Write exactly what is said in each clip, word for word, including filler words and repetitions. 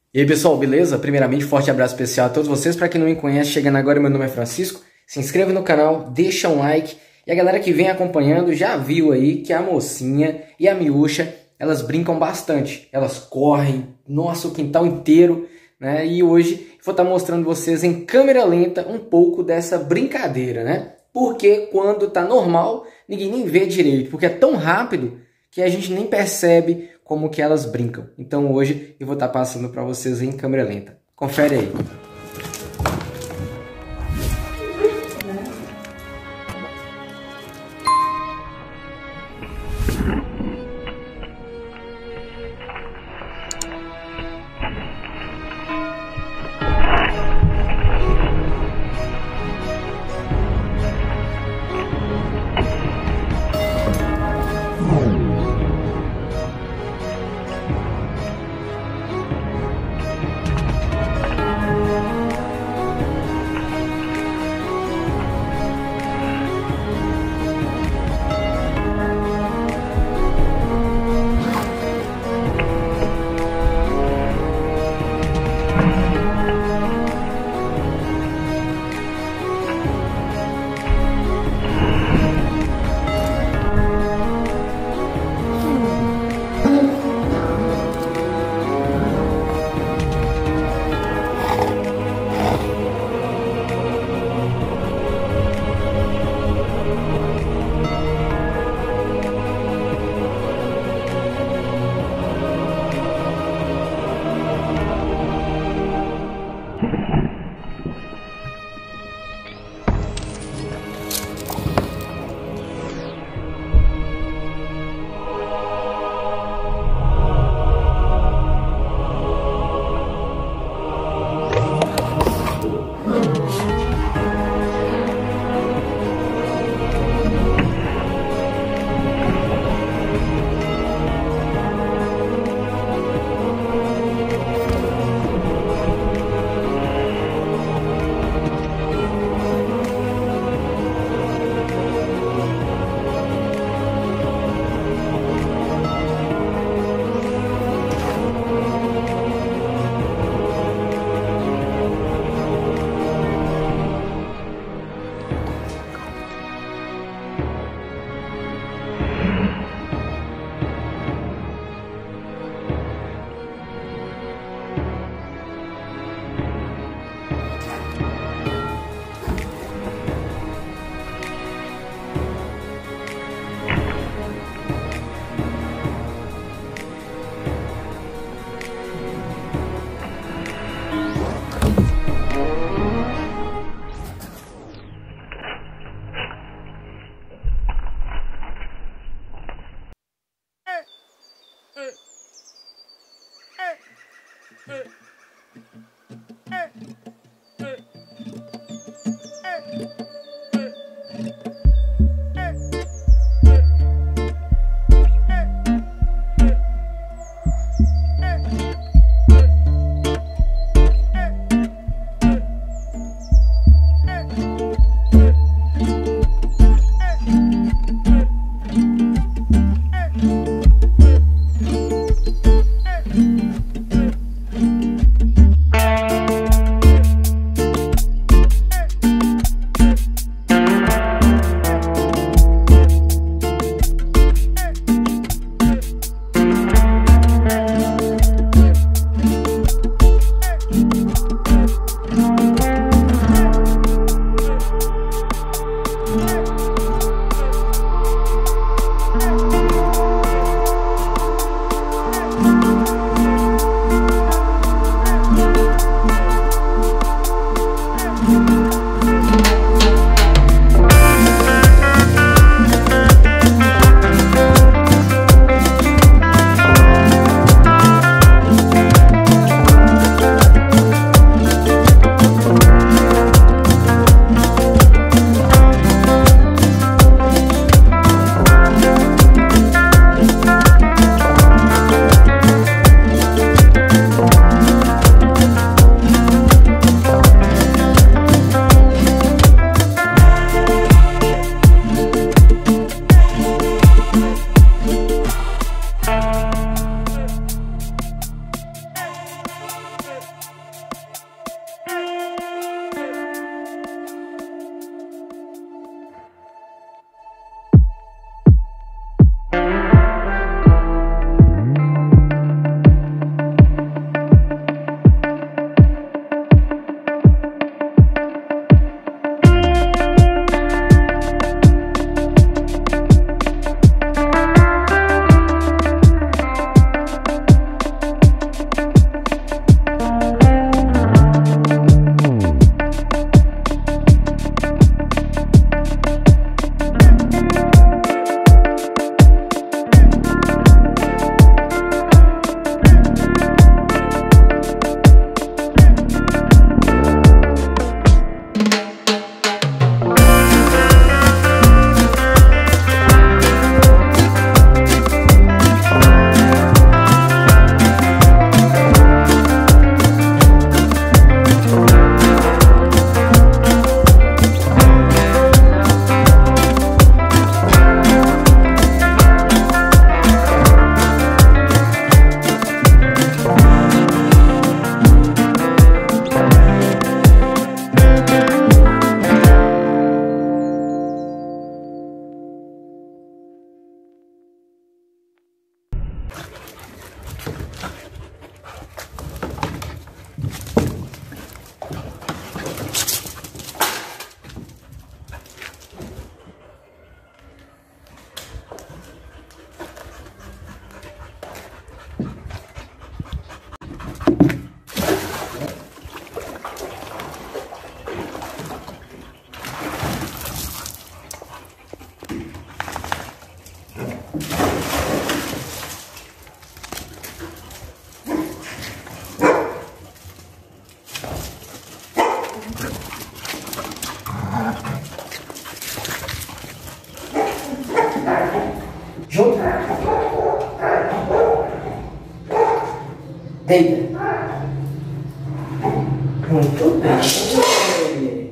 E aí pessoal, beleza? Primeiramente, forte abraço especial a todos vocês. Para quem não me conhece, chegando agora, meu nome é Francisco. Se inscreve no canal, deixa um like. E a galera que vem acompanhando já viu aí que a mocinha e a miúcha, elas brincam bastante. Elas correm, nossa, o quintal inteiro, né? E hoje eu vou estar mostrando vocês em câmera lenta um pouco dessa brincadeira, né? Porque quando tá normal, ninguém nem vê direito, porque é tão rápido que a gente nem percebe como que elas brincam. Então hoje eu vou estar passando para vocês em câmera lenta. Confere aí. Junto. Deita. Muito bem.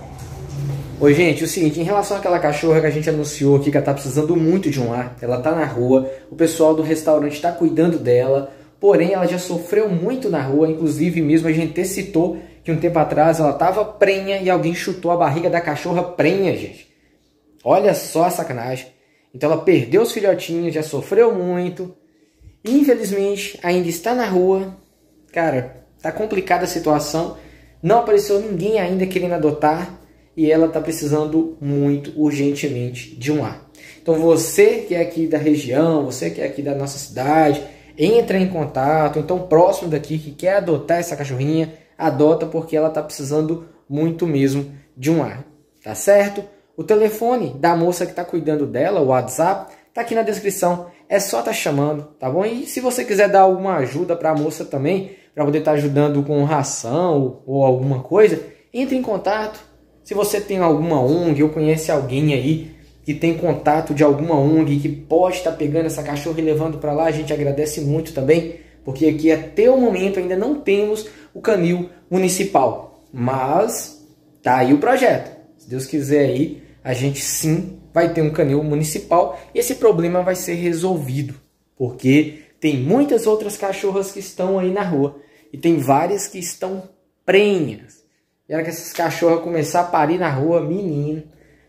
Oi, gente, o seguinte, em relação àquela cachorra que a gente anunciou aqui, que ela tá precisando muito de um ar, ela tá na rua, o pessoal do restaurante está cuidando dela, porém ela já sofreu muito na rua, inclusive mesmo a gente até citou que um tempo atrás ela tava prenha e alguém chutou a barriga da cachorra prenha, gente. Olha só a sacanagem. Então ela perdeu os filhotinhos, já sofreu muito. E infelizmente ainda está na rua. Cara, tá complicada a situação. Não apareceu ninguém ainda querendo adotar. E ela tá precisando muito, urgentemente, de um lar. Então você que é aqui da região, você que é aqui da nossa cidade, entra em contato. Então próximo daqui que quer adotar essa cachorrinha, adota porque ela tá precisando muito mesmo de um lar. Tá certo? O telefone da moça que está cuidando dela, o WhatsApp, tá aqui na descrição. É só estar tá chamando, tá bom? E se você quiser dar alguma ajuda para a moça também, para poder estar tá ajudando com ração ou alguma coisa, entre em contato. Se você tem alguma O N G ou conhece alguém aí que tem contato de alguma O N G que pode estar tá pegando essa cachorra e levando para lá, a gente agradece muito também, porque aqui até o momento ainda não temos o canil municipal. Mas tá aí o projeto. Se Deus quiser aí, a gente sim vai ter um canil municipal e esse problema vai ser resolvido. Porque tem muitas outras cachorras que estão aí na rua e tem várias que estão prenhas. E hora que essas cachorras começar a parir na rua, menino,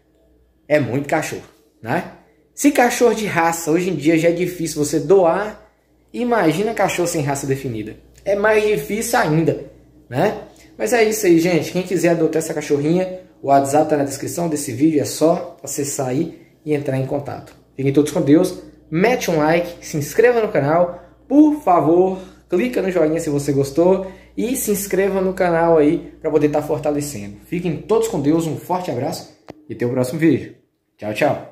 é muito cachorro, né? Se cachorro de raça hoje em dia já é difícil você doar, imagina cachorro sem raça definida. É mais difícil ainda, né? Mas é isso aí, gente. Quem quiser adotar essa cachorrinha, o WhatsApp está na descrição desse vídeo. É só acessar aí e entrar em contato. Fiquem todos com Deus. Mete um like, se inscreva no canal. Por favor, clica no joinha se você gostou. E se inscreva no canal aí para poder estar fortalecendo. Fiquem todos com Deus. Um forte abraço e até o próximo vídeo. Tchau, tchau.